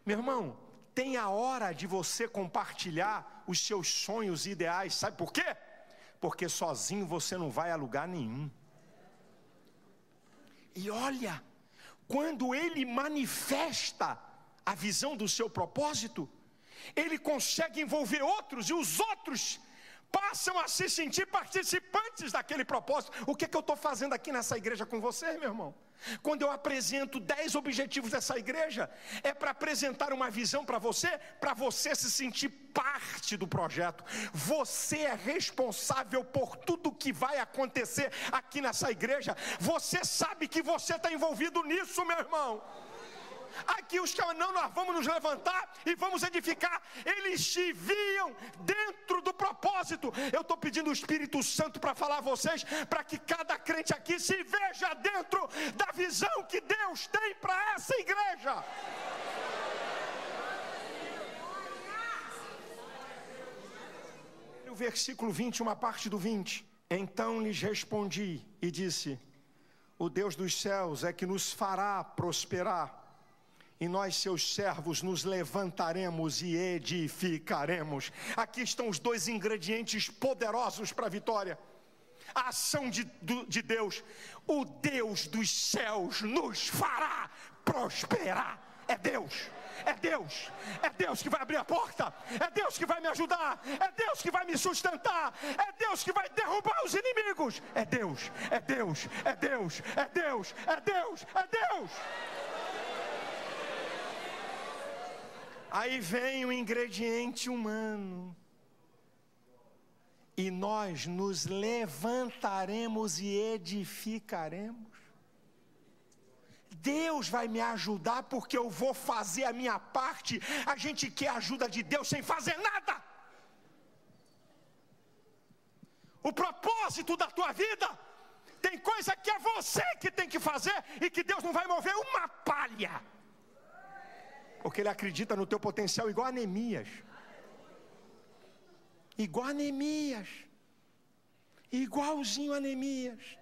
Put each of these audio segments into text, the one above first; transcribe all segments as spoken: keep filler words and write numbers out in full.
Meu irmão, tem a hora de você compartilhar os seus sonhos e ideais. Sabe por quê? Porque sozinho você não vai a lugar nenhum. E olha, quando ele manifesta a visão do seu propósito, ele consegue envolver outros, e os outros passam a se sentir participantes daquele propósito. O que é que eu estou fazendo aqui nessa igreja com você, meu irmão? Quando eu apresento dez objetivos dessa igreja, é para apresentar uma visão para você, para você se sentir parte do projeto. Você é responsável por tudo que vai acontecer aqui nessa igreja. Você sabe que você está envolvido nisso, meu irmão. Aqui os que não, nós vamos nos levantar e vamos edificar. Eles te viam dentro do propósito. Eu estou pedindo o Espírito Santo para falar a vocês, para que cada crente aqui se veja dentro da visão que Deus tem para essa igreja. No versículo vinte, uma parte do vinte: então lhes respondi e disse: o Deus dos céus é que nos fará prosperar, e nós, seus servos, nos levantaremos e edificaremos. Aqui estão os dois ingredientes poderosos para a vitória. A ação de, de Deus. O Deus dos céus nos fará prosperar. É Deus, é Deus, é Deus que vai abrir a porta, é Deus que vai me ajudar, é Deus que vai me sustentar, é Deus que vai derrubar os inimigos. É Deus, é Deus, é Deus, é Deus, é Deus, é Deus. Aí vem o ingrediente humano: e nós nos levantaremos e edificaremos. Deus vai me ajudar porque eu vou fazer a minha parte. A gente quer a ajuda de Deus sem fazer nada. O propósito da tua vida, tem coisa que é você que tem que fazer e que Deus não vai mover uma palha, porque Ele acredita no teu potencial, igual a Neemias. Igual a Neemias. Igualzinho a Neemias.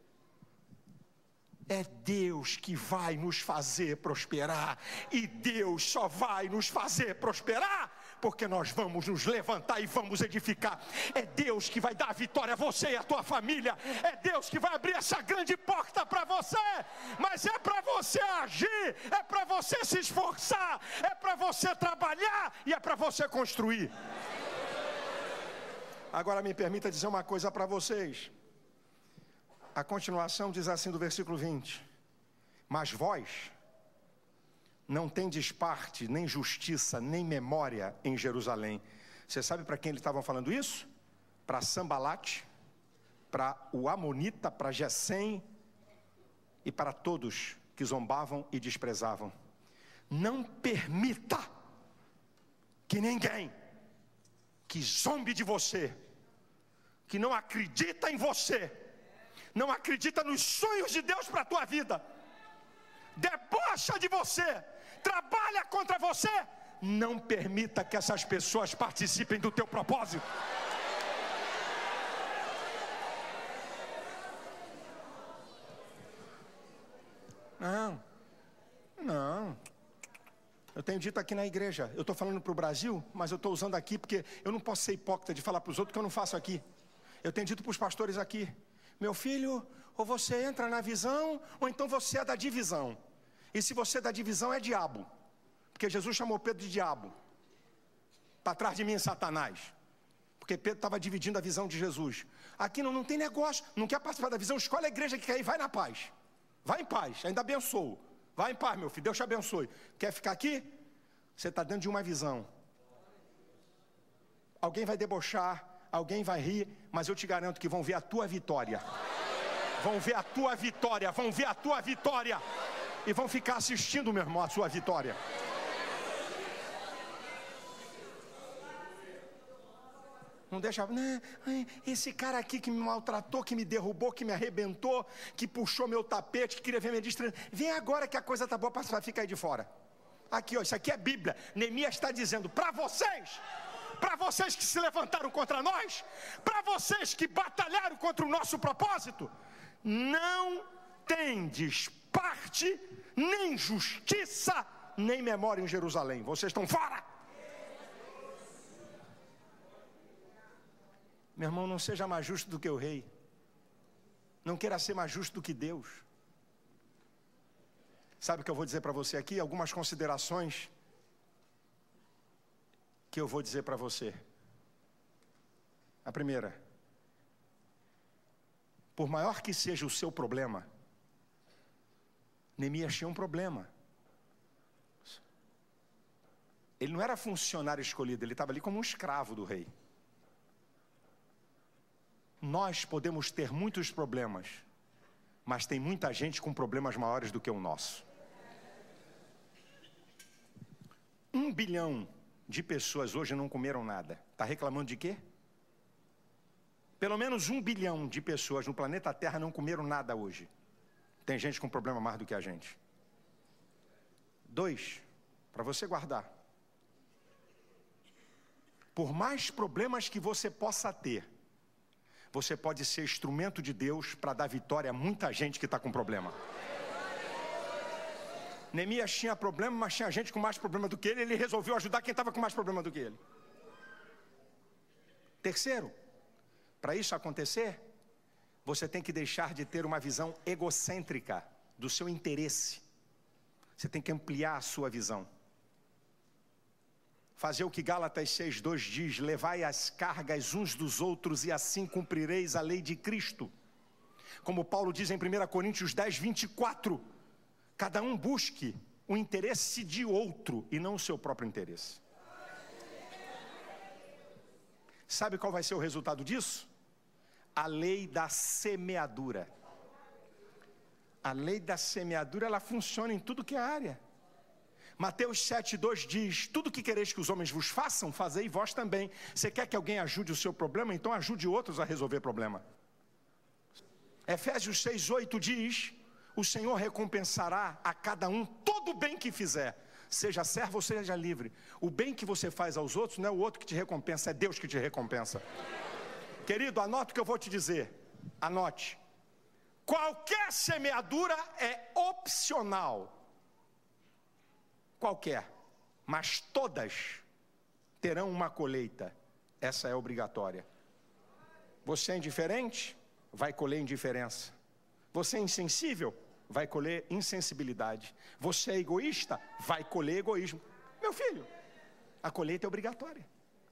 É Deus que vai nos fazer prosperar. E Deus só vai nos fazer prosperar porque nós vamos nos levantar e vamos edificar. É Deus que vai dar a vitória a você e a tua família. É Deus que vai abrir essa grande porta para você. Mas é para você agir, é para você se esforçar, é para você trabalhar e é para você construir. Agora me permita dizer uma coisa para vocês. A continuação diz assim do versículo vinte: mas vós não tendes parte, nem justiça, nem memória em Jerusalém. Você sabe para quem eles estavam falando isso? Para Sambalate, para o Amonita, para Gesem e para todos que zombavam e desprezavam. Não permita que ninguém que zombe de você, que não acredita em você, não acredita nos sonhos de Deus para a tua vida, debocha de você, trabalha contra você, não permita que essas pessoas participem do teu propósito. Não, não. Eu tenho dito aqui na igreja, eu estou falando para o Brasil, mas eu estou usando aqui porque eu não posso ser hipócrita de falar para os outros que eu não faço aqui. Eu tenho dito para os pastores aqui: meu filho, ou você entra na visão, ou então você é da divisão. E se você é da divisão, é diabo. Porque Jesus chamou Pedro de diabo. Para trás de mim, Satanás. Porque Pedro estava dividindo a visão de Jesus. Aqui não, não tem negócio, não quer participar da visão, escolhe a igreja que quer ir, vai na paz. Vai em paz, ainda abençoo. Vai em paz, meu filho, Deus te abençoe. Quer ficar aqui? Você está dentro de uma visão. Alguém vai debochar, alguém vai rir, mas eu te garanto que vão ver a tua vitória. Vão ver a tua vitória, vão ver a tua vitória. E vão ficar assistindo, meu irmão, a sua vitória. Não deixa, né? Esse cara aqui que me maltratou, que me derrubou, que me arrebentou, que puxou meu tapete, que queria ver minha destreza. Vem agora que a coisa tá boa para ficar aí de fora. Aqui, ó, isso aqui é Bíblia. Neemias está dizendo para vocês, para vocês que se levantaram contra nós, para vocês que batalharam contra o nosso propósito, não tendes parte, nem justiça, nem memória em Jerusalém. Vocês estão fora. Meu irmão, não seja mais justo do que o rei. Não queira ser mais justo do que Deus. Sabe o que eu vou dizer para você aqui? Algumas considerações que eu vou dizer para você. A primeira: por maior que seja o seu problema, Neemias tinha um problema. Ele não era funcionário escolhido, ele estava ali como um escravo do rei. Nós podemos ter muitos problemas, mas tem muita gente com problemas maiores do que o nosso. Um bilhão de pessoas hoje não comeram nada. Está reclamando de quê? Pelo menos um bilhão de pessoas no planeta Terra não comeram nada hoje. Tem gente com problema mais do que a gente. Dois, para você guardar. Por mais problemas que você possa ter, você pode ser instrumento de Deus para dar vitória a muita gente que está com problema. Neemias tinha problema, mas tinha gente com mais problema do que ele. Ele resolveu ajudar quem estava com mais problema do que ele. Terceiro, para isso acontecer, você tem que deixar de ter uma visão egocêntrica do seu interesse. Você tem que ampliar a sua visão. Fazer o que Gálatas seis, dois diz: levai as cargas uns dos outros e assim cumprireis a lei de Cristo. Como Paulo diz em primeira Coríntios dez, vinte e quatro, cada um busque o interesse de outro e não o seu próprio interesse. Sabe qual vai ser o resultado disso? A lei da semeadura. A lei da semeadura, ela funciona em tudo que é área. Mateus sete, dois diz: tudo que quereis que os homens vos façam, fazei vós também. Você quer que alguém ajude o seu problema? Então ajude outros a resolver problema. Efésios seis, oito diz: o Senhor recompensará a cada um todo o bem que fizer, seja servo ou seja livre. O bem que você faz aos outros não é o outro que te recompensa, é Deus que te recompensa. Querido, anote o que eu vou te dizer. Anote. Qualquer semeadura é opcional. Qualquer, mas todas terão uma colheita. Essa é obrigatória. Você é indiferente? Vai colher indiferença. Você é insensível? Vai colher insensibilidade. Você é egoísta? Vai colher egoísmo. Meu filho, a colheita é obrigatória.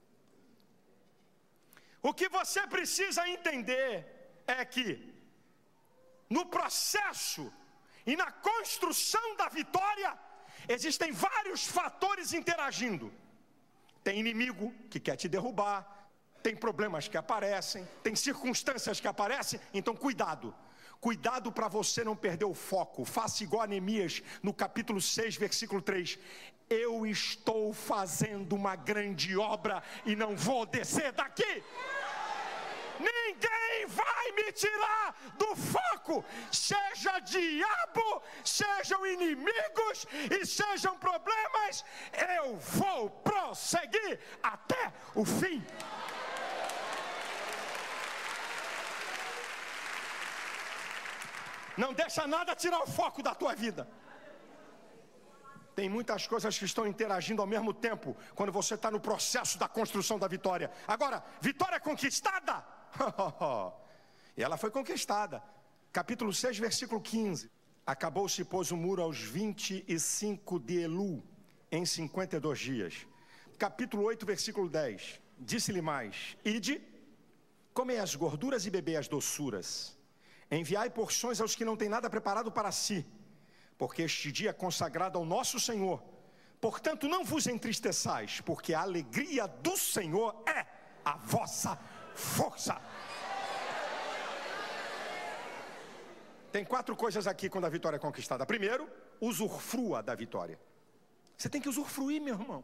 O que você precisa entender é que no processo e na construção da vitória existem vários fatores interagindo. Tem inimigo que quer te derrubar, tem problemas que aparecem, tem circunstâncias que aparecem, então cuidado. Cuidado para você não perder o foco. Faça igual a Neemias no capítulo seis, versículo três. Eu estou fazendo uma grande obra e não vou descer daqui. Ninguém vai me tirar do foco, seja diabo, sejam inimigos e sejam problemas, eu vou prosseguir até o fim. Não deixa nada tirar o foco da tua vida. Tem muitas coisas que estão interagindo ao mesmo tempo quando você está no processo da construção da vitória. Agora, vitória conquistada. E ela foi conquistada. Capítulo seis, versículo quinze. Acabou-se, pois, o muro aos vinte e cinco de Elu, em cinquenta e dois dias. Capítulo oito, versículo dez. Disse-lhe mais: ide, comei as gorduras e bebei as doçuras. Enviai porções aos que não têm nada preparado para si, porque este dia é consagrado ao nosso Senhor. Portanto, não vos entristeçais, porque a alegria do Senhor é a vossa força. Tem quatro coisas aqui quando a vitória é conquistada. Primeiro, usufrua da vitória. Você tem que usufruir, meu irmão.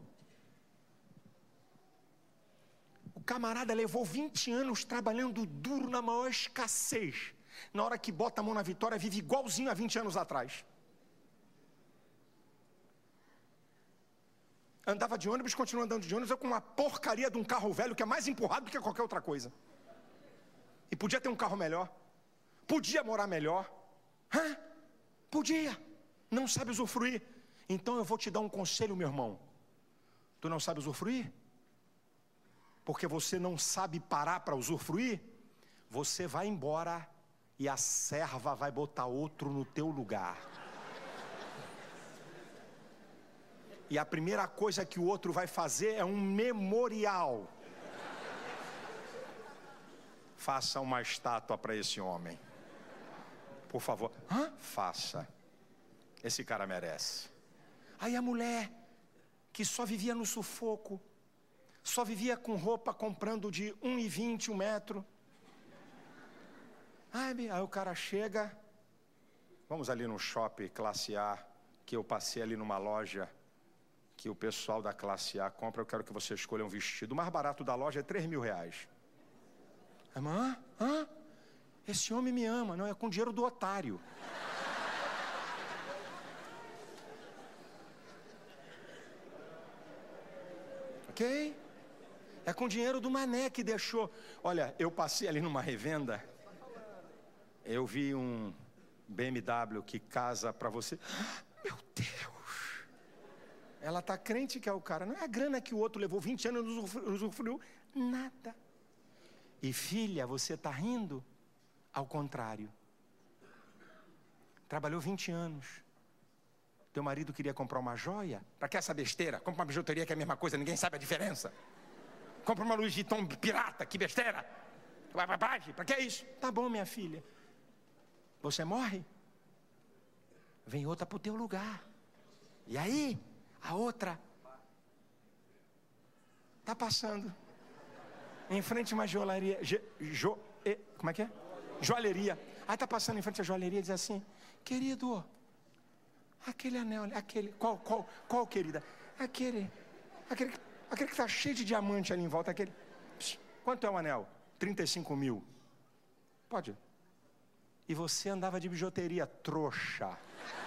O camarada levou vinte anos trabalhando duro na maior escassez. Na hora que bota a mão na vitória, vive igualzinho a vinte anos atrás. Andava de ônibus, continua andando de ônibus, com uma porcaria de um carro velho que é mais empurrado do que qualquer outra coisa. E podia ter um carro melhor. Podia morar melhor. Hã? Podia. Não sabe usufruir. Então eu vou te dar um conselho, meu irmão. Tu não sabe usufruir? Porque você não sabe parar para usufruir? Você vai embora e a serva vai botar outro no teu lugar. E a primeira coisa que o outro vai fazer é um memorial. Faça uma estátua para esse homem, por favor. Hã? Faça. Esse cara merece. Aí a mulher, que só vivia no sufoco, só vivia com roupa comprando de um e vinte um metro. Aí, aí o cara chega, vamos ali no shopping classe A, que eu passei ali numa loja, que o pessoal da classe A compra. Eu quero que você escolha um vestido. O mais barato da loja é três mil reais. Irmã, hã? Esse homem me ama. Não, é com dinheiro do otário. Ok? É com dinheiro do mané que deixou. Olha, eu passei ali numa revenda. Eu vi um B M W que casa para você. Meu Deus! Ela tá crente que é o cara. Não é a grana que o outro levou vinte anos e não usufruiu nada. E filha, você tá rindo? Ao contrário. Trabalhou vinte anos. Teu marido queria comprar uma joia? Para que essa besteira? Compra uma bijuteria que é a mesma coisa, ninguém sabe a diferença. Compra uma Louis Vuitton pirata, que besteira. Para que isso? Tá bom, minha filha. Você morre? Vem outra pro teu lugar. E aí, a outra tá passando em frente a uma joalheria. Jo, jo, como é que é? Joalheria. Aí tá passando em frente à joalheria e diz assim: querido, aquele anel, aquele, qual, qual, qual, querida? Aquele, aquele, aquele que tá cheio de diamante ali em volta, aquele. Psh, quanto é o anel? trinta e cinco mil. Pode. E você andava de bijuteria, trouxa.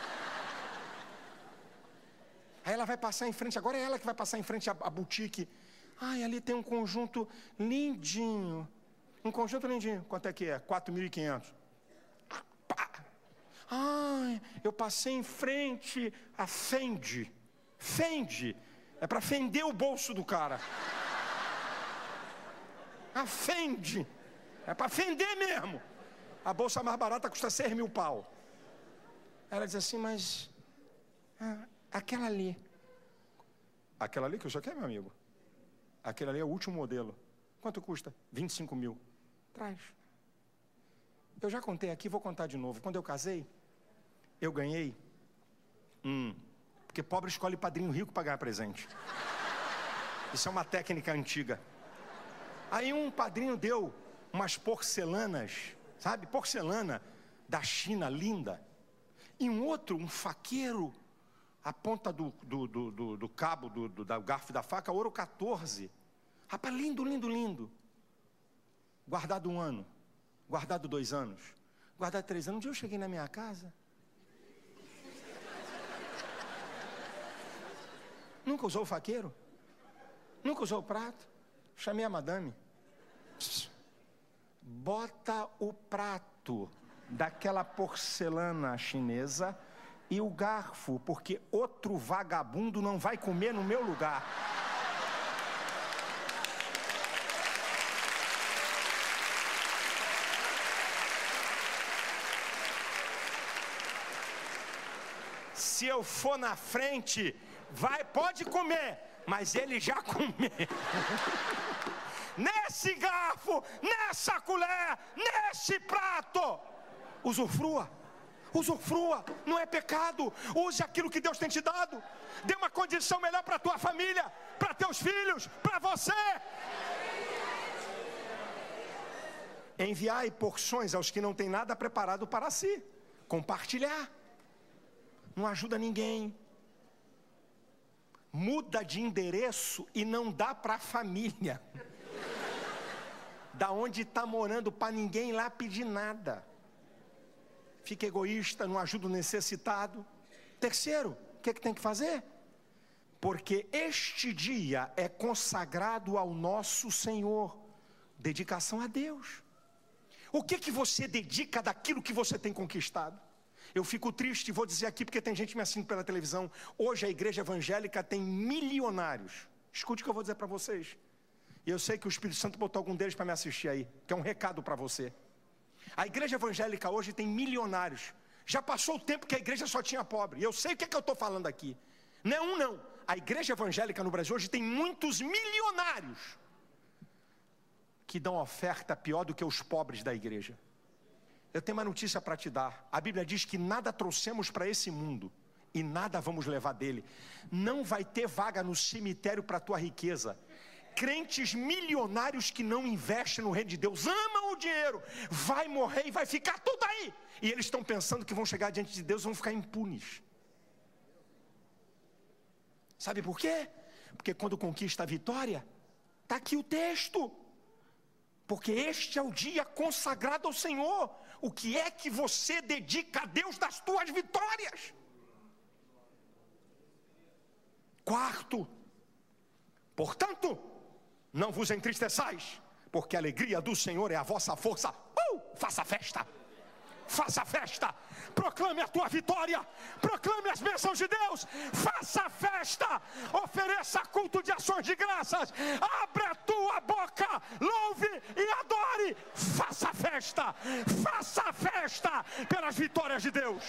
Aí ela vai passar em frente, agora é ela que vai passar em frente à, à boutique. Ai, ali tem um conjunto lindinho. Um conjunto lindinho. Quanto é que é? quatro mil e quinhentos. Pá! Ai, eu passei em frente a Fendi. Fendi. É para fender o bolso do cara. A Fendi. É para fender mesmo. A bolsa mais barata custa seis mil pau. Ela diz assim, mas... Ah, aquela ali. Aquela ali que o senhor quer, meu amigo? Aquela ali é o último modelo. Quanto custa? vinte e cinco mil. Traz. Eu já contei aqui, vou contar de novo. Quando eu casei, eu ganhei... Hum, porque pobre escolhe padrinho rico para ganhar presente. Isso é uma técnica antiga. Aí um padrinho deu umas porcelanas, sabe? Porcelana da China, linda. E um outro, um faqueiro, a ponta do, do, do, do, do cabo, do, do, do garfo da faca, ouro quatorze. Rapaz, lindo, lindo, lindo. Guardado um ano, guardado dois anos, guardado três anos. Um dia eu cheguei na minha casa. Nunca usou o faqueiro? Nunca usou o prato? Chamei a madame. Pss, bota o prato daquela porcelana chinesa e o garfo, porque outro vagabundo não vai comer no meu lugar. Se eu for na frente, vai, pode comer, mas ele já comeu. Nesse garfo, nessa colher, nesse prato. Usufrua, usufrua, não é pecado. Use aquilo que Deus tem te dado. Dê uma condição melhor para a tua família, para teus filhos, para você. Enviai porções aos que não têm nada preparado para si. Compartilhar. Não ajuda ninguém. Muda de endereço e não dá para a família. Da onde está morando, para ninguém lá pedir nada. Fica egoísta, não ajuda o necessitado. Terceiro, o que, é que tem que fazer? Porque este dia é consagrado ao nosso Senhor. Dedicação a Deus. O que, que você dedica daquilo que você tem conquistado? Eu fico triste, vou dizer aqui porque tem gente me assistindo pela televisão. Hoje a igreja evangélica tem milionários. Escute o que eu vou dizer para vocês. E eu sei que o Espírito Santo botou algum deles para me assistir aí, que é um recado para você. A igreja evangélica hoje tem milionários. Já passou o tempo que a igreja só tinha pobre. E eu sei o que é que eu estou falando aqui. Não é um não. A igreja evangélica no Brasil hoje tem muitos milionários que dão oferta pior do que os pobres da igreja. Eu tenho uma notícia para te dar. A Bíblia diz que nada trouxemos para esse mundo e nada vamos levar dele. Não vai ter vaga no cemitério para a tua riqueza. Crentes milionários que não investem no reino de Deus, amam o dinheiro, vai morrer e vai ficar tudo aí. E eles estão pensando que vão chegar diante de Deus e vão ficar impunes. Sabe por quê? Porque quando conquista a vitória, está aqui o texto. Porque este é o dia consagrado ao Senhor. O que é que você dedica a Deus das tuas vitórias? Quarto, portanto, não vos entristeçais, porque a alegria do Senhor é a vossa força. Uh! Faça festa, faça festa, proclame a tua vitória, proclame as bênçãos de Deus, faça festa, ofereça culto de ações de graças, abre a tua boca, louve e adore, faça festa, faça festa pelas vitórias de Deus.